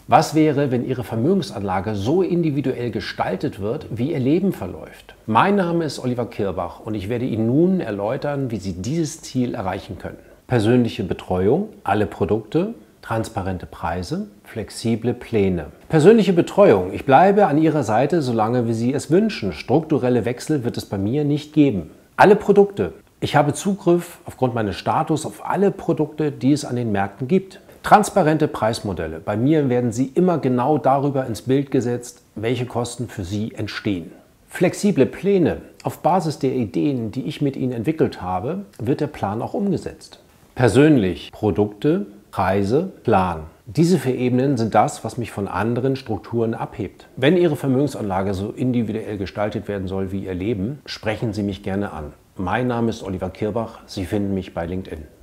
Was wäre, wenn Ihre Vermögensanlage so individuell gestaltet wird, wie Ihr Leben verläuft? Mein Name ist Oliver Kirbach und ich werde Ihnen nun erläutern, wie Sie dieses Ziel erreichen können. Persönliche Betreuung, alle Produkte, transparente Preise, flexible Pläne. Persönliche Betreuung. Ich bleibe an Ihrer Seite, solange wie Sie es wünschen. Strukturelle Wechsel wird es bei mir nicht geben. Alle Produkte. Ich habe Zugriff aufgrund meines Status auf alle Produkte, die es an den Märkten gibt. Transparente Preismodelle. Bei mir werden Sie immer genau darüber ins Bild gesetzt, welche Kosten für Sie entstehen. Flexible Pläne. Auf Basis der Ideen, die ich mit Ihnen entwickelt habe, wird der Plan auch umgesetzt. Persönlich. Produkte, Preise, Plan. Diese 4 Ebenen sind das, was mich von anderen Strukturen abhebt. Wenn Ihre Vermögensanlage so individuell gestaltet werden soll wie Ihr Leben, sprechen Sie mich gerne an. Mein Name ist Oliver Kirbach. Sie finden mich bei LinkedIn.